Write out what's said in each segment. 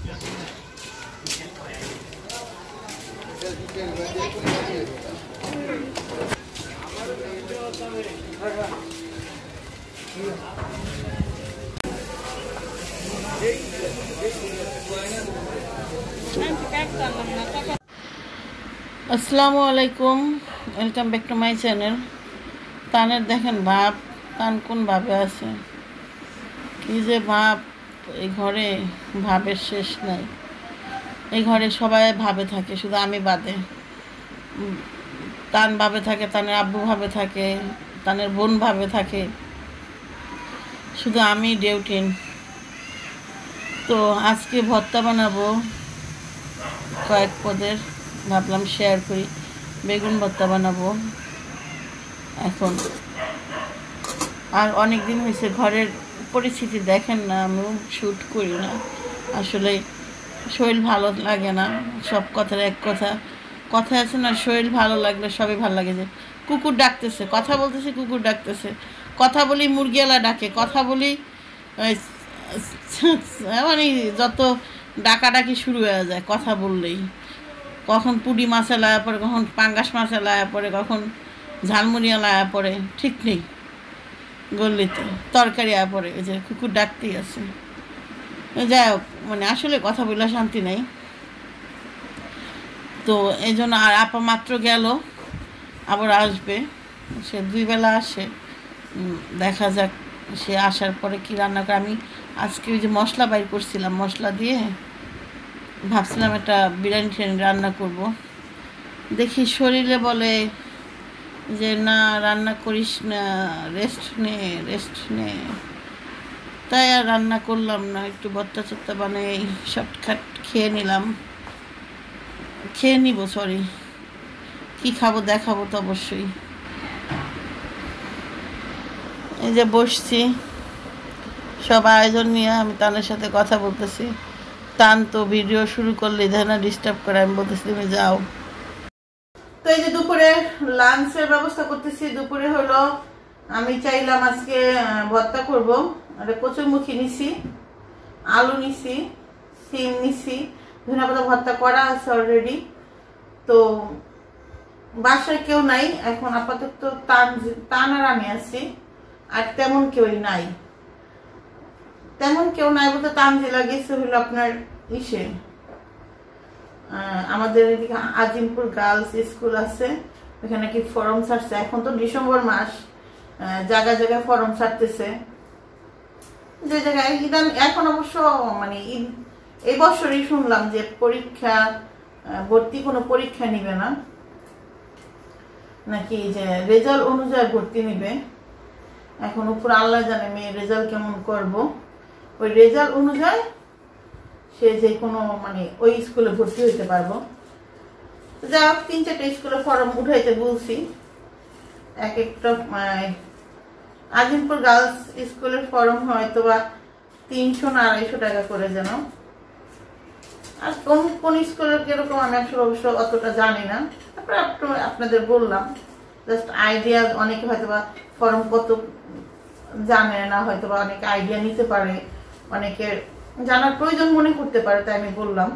আসসালামু আলাইকুম, welcome back to my channel. তানের দেখেন ভাব, তান কোন ভাবে আছে, কি যে ভাব। এই ঘরে ভাবের শেষ নাই। এই ঘরে সবাই ভাবে থাকে, শুধু আমি বাদে। তান ভাবে থাকে, তানের আব্বু ভাবে থাকে, তানের বোন ভাবে থাকে, শুধু আমি ডিউটিন। তো আজকে ভর্তা বানাবো কয়েক পদের, ভাবলাম শেয়ার করি। বেগুন ভর্তা বানাবো এখন। আর অনেক দিন হয়েছে, ঘরের পরিস্থিতি দেখেন না, আমিও শ্যুট করি না। আসলে শরীর ভালো লাগে না। সব কথার এক কথা আছে না, শরীর ভালো লাগলে সবই ভালো লাগে। যে কুকুর ডাকতেছে, কথা বলতেছে, কুকুর ডাকতেছে, কথা বলি মুরগিওয়ালা ডাকে, কথা বলি মানে যত ডাকাডাকি শুরু হয়ে যায় কথা বললেই। কখন পুঁটি মাছে লায়া পড়ে, কখন পাঙ্গাস মাছে লায়া পড়ে, কখন ঝালমুড়িয়া লায়া পড়ে, ঠিক নেই। গল্লিতে তরকারি আয়া পড়ে, এই যে কুকুর ডাকতেই আছে। যাই হোক, মানে আসলে কথা বললে শান্তি নেই। তো এই জন্য, আর আপা মাত্র গেল, আবার আসবে। সে 2 বেলা আসে, দেখা যাক সে আসার পরে কি রান্না করে। আমি আজকে ওই যে মশলা বাইর করছিলাম, মশলা দিয়ে ভাবছিলাম একটা বিরিয়ানি টিরিয়ানি রান্না করব। দেখি শরীরে বলে যে না রান্না করিস না, রেস্ট নে। তাই আর রান্না করলাম না, একটু ভর্তা চর্তা বানিয়ে শর্টকাট খেয়ে নিব। সরি, কি খাবো দেখাবো তো অবশ্যই। এই যে বসছি, সব আয়োজন নিয়ে আমি তানের সাথে কথা বলতেছি। তান তো ভিডিও শুরু করলে দেখে না ডিস্টার্ব করে, আমি বলতেছি তুমি যাও। তো এই যে দুপুরে লাঞ্চের ব্যবস্থা করতেছি। দুপুরে হলো, আমি চাইলাম আজকে ভর্তা করব। আর কচুরমুখী নিছি, আলু নিছি, সিম নিছি, ধনেপাতা ভর্তা করা আছে অলরেডি। তো বাসায় কেউ নাই এখন আপাতত, তান আর আমি আছি, আর তেমন কেউ নাই বলতে তানজিলা গেছে হলো আপনার ইসে, আমাদের এদিকে আজিমপুর গার্লস স্কুল আছে, ওখানে কি ফর্ম ছাড়ছে। এখন তো ডিসেম্বর মাস, জায়গায় জায়গায় ফর্ম ছাড়তেছে যে জায়গায়। এখন অবশ্য মানে এই বছরই শুনলাম যে পরীক্ষা, ভর্তি কোনো পরীক্ষা নিবে না নাকি, যে রেজাল্ট অনুযায়ী ভর্তি নিবে। এখন উপর আল্লাহ জানে মেয়ে রেজাল্ট কেমন করব। ওই রেজাল্ট অনুযায়ী সে যে কোনো মানে ওই স্কুলে ভর্তি হইতে পারবো। যাই হোক, 3-4টা স্কুলে ফর্ম উঠাইতে বলছি। এক একটা আজিমপুর গার্লস স্কুলের ফর্ম হয়তো বা 300 না 250 টাকা করে যেন। আর কোন স্কুলের কিরকম আমি আসলে অবশ্য অতটা জানি না, তারপরে আপনাদের বললাম জাস্ট আইডিয়া। অনেকে হয়তো বা ফর্ম কত জানে না, হয়তো বা অনেকে আইডিয়া নিতে পারে, অনেকের জানার প্রয়োজন মনে করতে পারে, তাই আমি বললাম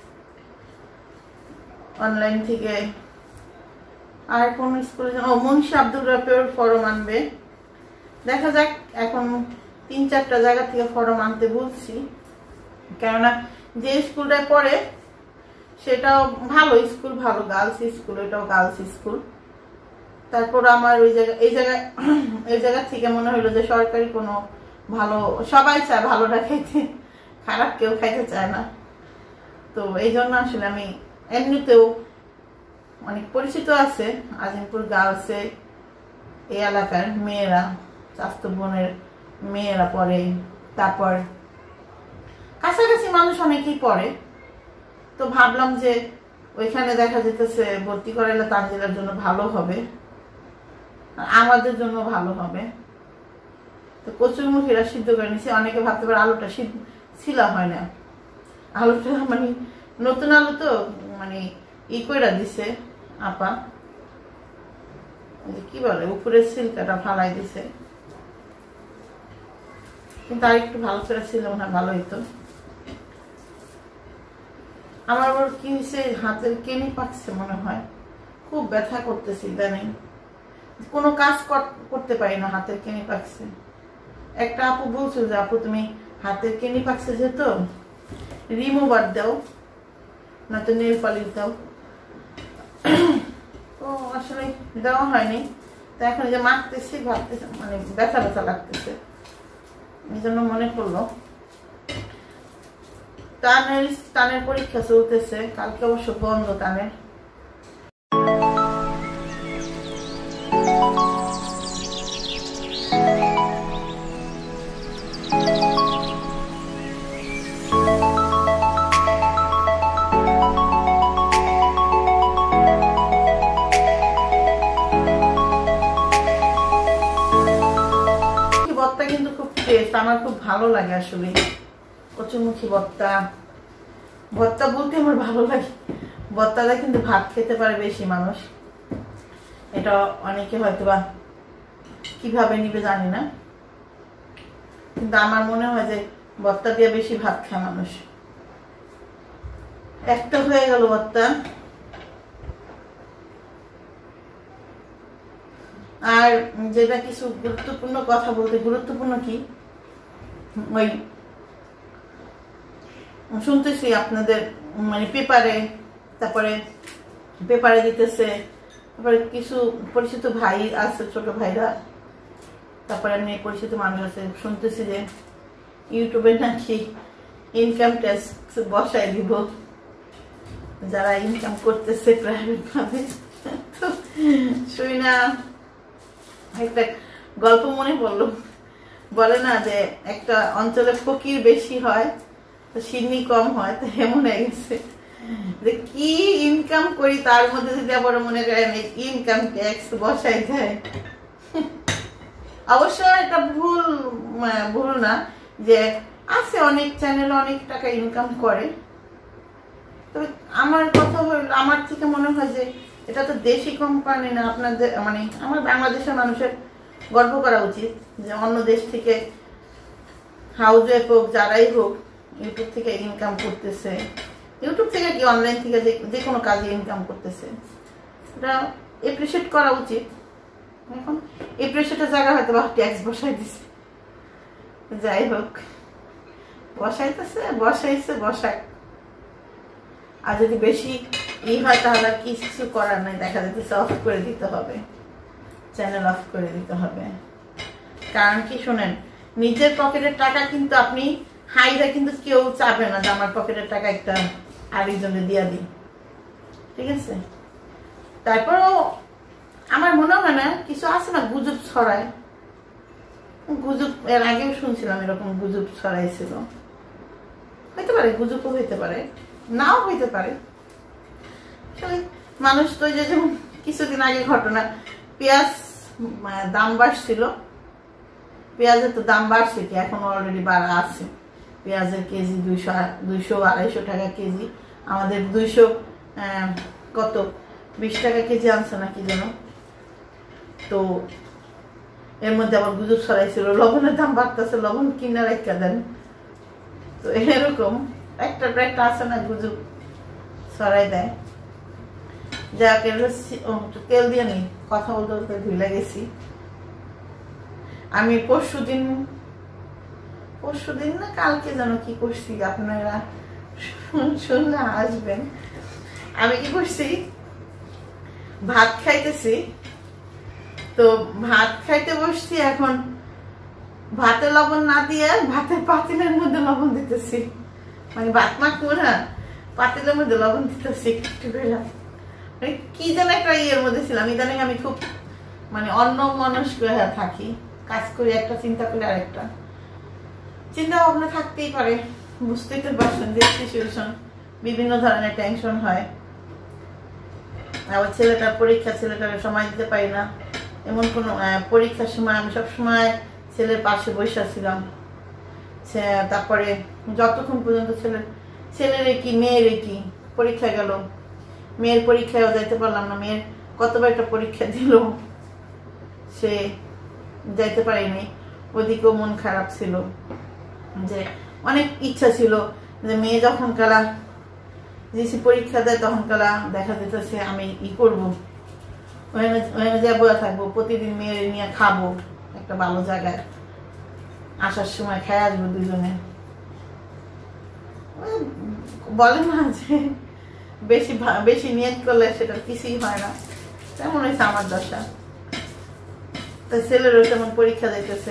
অনলাইন থেকে। আর কোন স্কুলে মুন্সি আব্দুল রাফের ফর্ম আনবে, দেখা যাক। এখন 3-4টা জায়গা থেকে ফর্ম আনতে বলছি, কেননা যে স্কুলটায় পড়ে সেটাও ভালো স্কুল, ভালো গার্লস স্কুল, এটাও গার্লস স্কুল। তারপর আমার এই জায়গা থেকে মনে হলো যে সরকারি কোনো ভালো, সবাই চায় ভালোটা খাইতে, খারাপ কেউ খাইতে চায় না। তো এই জন্য আসলে আমি এমনিতেও অনেক পরিচিত আছে আজিমপুর গার্লসে, এই এলাকার মেয়েরা, স্বাস্থ্য বোনের মেয়েরা পড়ে, তারপর কাছাকাছি মানুষ অনেকেই পড়ে। তো ভাবলাম যে ওইখানে দেখা যেতেছে ভর্তি করাইলে তানজিলার জন্য ভালো হবে, আমাদের জন্য ভালো হবে। তো কচুরমুখীরা সিদ্ধ করে নিছি। অনেকে ভাবতে পারে আলুটা ছিলা হয় না, আলুটা মানে নতুন আলু তো মানে কইরা দিছে আপা, কি বলে উপরের সিল্কাটা ফালাই দিছে, কিন্তু আর একটু ভালো করে ছিল মনে হয় ভালো হইতো। আমার ওর কি হয়েছে, হাতের কেনি পাকছে মনে হয়, খুব ব্যথা করতেছে ইদানিং, কোনো কাজ করতে পারি না, হাতের কেনি পাকছে। একটা আপু বলছিল যে আপু তুমি হাতের কেনি পাকছে যেহেতু রিমুভার দাও, নয়তো নেল পালিশ দাও। তো আসলে দেওয়া হয়নি, তো এখন যে মাখতেছি ভাবতেছি মানে ব্যথা ব্যথা লাগতেছে, এই জন্য মনে করলো। টানের পরীক্ষা চলতেছে, কালকে অবশ্য বন্ধ টানের। ভর্তা কিন্তু খুব টেস্ট, আমার খুব ভালো লাগে আসলে। কচুরমুখী ভর্তা, ভর্তা বলতে আমার ভালো লাগে। ভর্তাটা কিন্তু ভাত খেতে পারে বেশি মানুষ, এটা অনেকে হয়তো বা কিভাবে নিবে জানি না, কিন্তু আমার মনে হয় যে ভর্তা দিয়ে বেশি ভাত খায় মানুষ। একটা হয়ে গেল ভর্তা। আর যেটা কিছু গুরুত্বপূর্ণ কথা বলতে, গুরুত্বপূর্ণ কি ওই শুনতেছি আপনাদের মানে পেপারে দিতেছে, তারপরে কিছু পরিচিত ভাই আছে, ছোট ভাইরা, তারপরে এমনি পরিচিত মানুষ আছে, শুনতেছি যে ইউটিউবে নাকি ইনকাম ট্যাক্স বসায় দিব যারা ইনকাম করতেছে প্রাইভেট ভাবে। তো শুই না একটা গল্প মনে পড়লো, বলে না যে একটা অঞ্চলে ফকির বেশি হয় তো সিন্নি কম হয়, তো এমন হয়ে গেছে যে কি ইনকাম করি তার মধ্যে যদি আবার মনে করেন ইনকাম ট্যাক্স বসাই যায়। অবশ্য এটা ভুল না যে আছে, অনেক চ্যানেল অনেক টাকা ইনকাম করে। তবে আমার কথা হলো, আমার থেকে মনে হয় যে এটা তো দেশি কোম্পানি না, আপনাদের মানে আমার বাংলাদেশের মানুষের গর্ব করা উচিত যে অন্য দেশ থেকে হাউস ওয়াইফ হোক যারাই হোক ইউটিউব থেকে ইনকাম করতেছে, ইউটিউব থেকে কি অনলাইন থেকে যে কোনো কাজে ইনকাম করতেছে, এটা এপ্রিসিয়েট করা উচিত। এখন এপ্রিসিয়েটের জায়গা হয়তো বা ট্যাক্স বসাই দিছে, যাই হোক বসাইছে বসাক। আর যদি বেশি হয় তাহলে কিছু করার নাই, দেখা যাচ্ছে অফ করে দিতে হবে, চ্যানেল অফ করে দিতে হবে। কারণ কি শোনেন, নিজের পকেটের টাকা কিন্তু আপনি হাইরা কিন্তু কেউ চাবে না যে আমার পকেটের টাকা একটা আরেকজনে দিয়া দিই, ঠিক আছে। তারপরও আমার মনে হয় না, কিছু আছে না গুজব ছড়ায়, গুজব এর আগেও শুনছিলাম এরকম গুজব ছড়াইছিল, হইতে পারে গুজবও হইতে পারে, নাও হইতে পারে। মানুষ তো যে যেমন কিছুদিন আগে ঘটনা, পেঁয়াজ দাম বাড়ছিল, পেঁয়াজের তো দাম বাড়ছে কি এখন অলরেডি বাড়া আছে, পেঁয়াজের কেজি 200-250 টাকা কেজি, আমাদের 200 কত 20 টাকা কেজি আনছে না কি যেন। তো এর মধ্যে আবার গুজব ছড়াইছিল লবণের দাম বাড়তেছে, লবণ কিনা রেখা দেন। তো এরকম একটা আছে না গুজব ছড়াই দেয়। যাক, তেল দিয়ে নি কথা বলতে বলতে ভুলে গেছি। আমি পরশুদিন না কালকে যেন কি করছি, আপনারা শুনলে আসবেন। আমি কি করছি, ভাত খাইতেছি, তো ভাত খাইতে বসছি, এখন ভাতে লবণ না দিয়ে ভাতের পাতিলের মধ্যে লবণ দিতেছি, মানে ভাত মাখবো না পাতিলের মধ্যে লবণ দিতেছি একটু করে। মানে কি যেন একটা ইয়ের মধ্যে ছিলাম। ইদানিং আমি খুব মানে অন্য মনস্ক হয়ে থাকি, কাজ করি একটা চিন্তা করি আরেকটা, চিন্তা ভাবনা থাকতেই পারে, বুঝতেই তো পারছেন যে সিচুয়েশন, বিভিন্ন ধরনের টেনশন হয়। আবার ছেলেটার পরীক্ষা, ছেলেটার সময় দিতে পারি না, এমন কোনো পরীক্ষার সময় আমি সবসময় ছেলের পাশে বসে ছিলাম। তারপরে যতক্ষণ পর্যন্ত ছেলের কি মেয়ের কি পরীক্ষা গেল, মেয়ের পরীক্ষায়ও যাইতে পারলাম না, মেয়ের কতবার একটা পরীক্ষা দিল, সে যাইতে পারিনি, ওদিকেও মন খারাপ ছিল, যে অনেক ইচ্ছা ছিল যে মেয়ে যখন কালা জিসি পরীক্ষা দেয় তখন কালা দেখা যেতেছে আমি ই করবো, ওখানে যা বয়ে থাকবো, প্রতিদিন মেয়ের নিয়ে খাবো একটা ভালো জায়গায়, আসার সময় খেয়ে আসবো দুজনে। বলে না যে বেশি বেশি নিয়ত করলে সেটা কিছুই হয় না, তেমন হয়েছে আমার দশা। তাই ছেলেরও তেমন পরীক্ষা দিতেছে,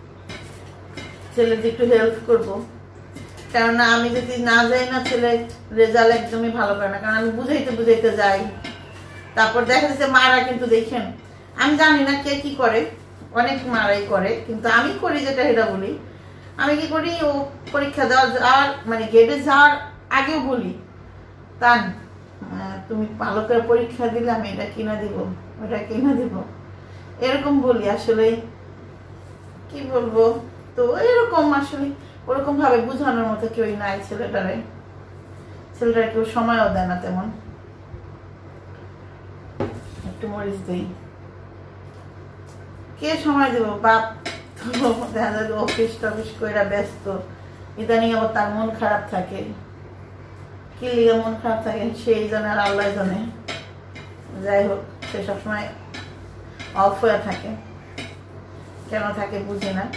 ছেলের একটু হেল্প করবো, কেননা আমি যদি না যাই না ছেলে রেজাল্ট একদমই ভালো করে না, কারণ আমি বুঝাইতে বুঝাইতে যাই। তারপর দেখা যাচ্ছে মারা কিন্তু দেখেন, আমি জানি না কে কি করে, অনেক মারাই করে, কিন্তু আমি করি যেটা এটা বলি, আমি কি করি ও পরীক্ষা দেওয়া আর মানে গেটে যাওয়ার আগেও বলি, তা তুমি ভালো করে পরীক্ষা দিলে আমি এটা কিনা দিব, ওটা কিনা দিব, এরকম বলি। আসলে কি বলবো, তো এরকম আসলে ওরকম ভাবে বুঝানোর মতো কেউই নাই ছেলেটারে কেউ সময়ও দেয় না তেমন। একটু মরিচ দিই, কে সময় দেবো, বাপ দেখা যায় অফিস টফিস করে ব্যস্ত, ইদানিং আবার তার মন খারাপ থাকে, কি লিগে মন খারাপ থাকে সেই জানে আর আল্লাহ জানে। যাই হোক, সে সবসময় অফ হয়ে থাকে, কেন থাকে বুঝি না।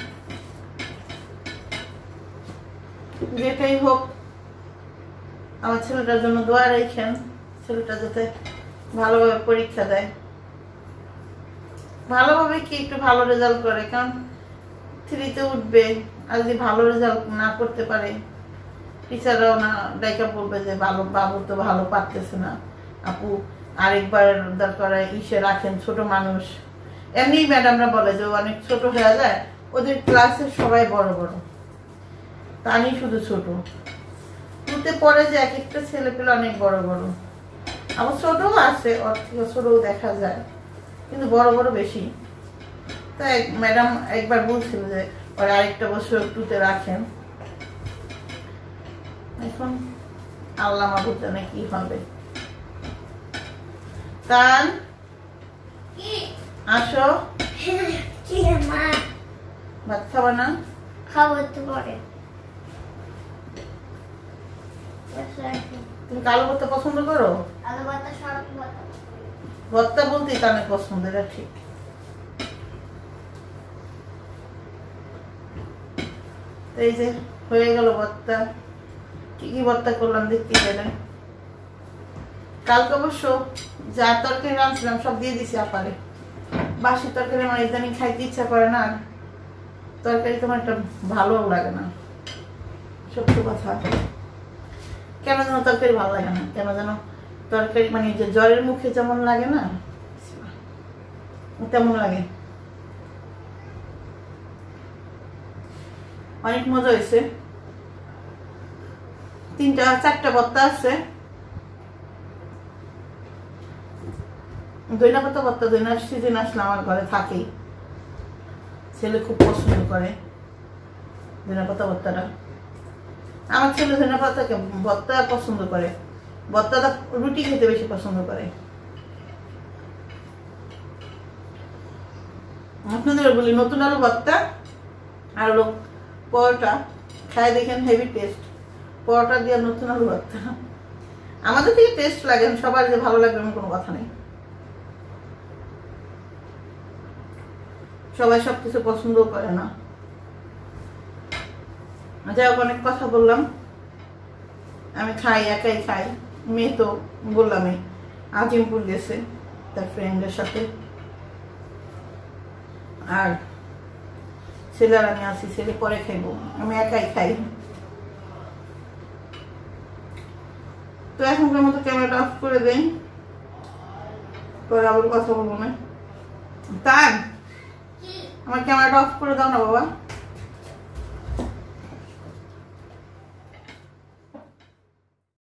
যেটাই হোক, আমার ছেলেটার জন্য দোয়া রেখেন, ছেলেটা যাতে ভালোভাবে পরীক্ষা দেয়, ভালোভাবে কি একটু ভালো রেজাল্ট করে, কারণ 3-তে উঠবে, আর যদি ভালো রেজাল্ট না করতে পারে টিচাররাও না ডাইকা বলবে যে ভালো বাবু তো ভালো পারতেছে না, আপু আরেকবার দরকার ইসে রাখেন, ছোট মানুষ। এমনি ম্যাডামরা বলে যে অনেক ছোট হয়ে যায়, ওদের ক্লাসের সবাই বড় বড়, তানি শুধু ছোট, তুতে পরে যে এক একটা ছেলে পেলে অনেক বড় বড়, আবার ছোটও আছে, ওর থেকে ছোটও দেখা যায়, কিন্তু বড় বড় বেশি। তাই ম্যাডাম একবার বলছিল যে ওর আরেকটা বছর 2-তে রাখেন, এখন আল্লাহ মাবুদ জানে কি হবে। তান আসো, ভাত খাবা না? খাবো তো পরে। তুমি কালো ভর্তা পছন্দ করো? আলু ভর্তা, সয়াবিন ভর্তা। ভর্তা বলতেই তার পছন্দ, এটা ঠিক। এই যে হয়ে গেল ভর্তা। কি কি ভর্তা করলাম দেখতে গেলে, কালকে অবশ্য যা তরকারি রাঁধছিলাম সব দিয়ে দিছি আপারে। বাসি তরকারি আমার ইদানিং খাইতে ইচ্ছা করে না, তরকারি তোমার একটা ভালো লাগে না, সত্য কথা। কেন যেন তরকারি ভালো লাগে না, কেন যেন তরকারি মানে যে জ্বরের মুখে যেমন লাগে না তেমন লাগে। অনেক মজা হয়েছে, 3-4টা ভর্তা আছে। দইনা পাতা ভর্তা, দইনার সিজন আসলে আমার ঘরে থাকেই, ছেলে খুব পছন্দ করে দইনা পাতা ভর্তাটা। আমার ছেলে ধনে পাতাকে ভর্তা পছন্দ করে, ভর্তাটা রুটি খেতে বেশি পছন্দ করে। আপনাদের বলি নতুন আলু ভর্তা আর হলো পরোটা, খাই দেখেন হেভি টেস্ট। পরোটা দিয়ে নতুন আলু ভর্তা আমাদের থেকে টেস্ট লাগে, সবার যে ভালো লাগবে এমন কোনো কথা নেই, সবাই সবকিছু পছন্দ করে না। যাই হোক, অনেক কথা বললাম, আমি খাই, একাই খাই। মেয়ে তো বললামই আজিমপুর গেছে তার ফ্রেন্ডের সাথে, আর ছেলে আর আমি আছি, ছেলে পরে খাইব, আমি একাই খাই। তো এখনকার মতো ক্যামেরাটা অফ করে দেই, পরে আবার কথা বলবো না। তাই আমার ক্যামেরাটা অফ করে দাও না বাবা।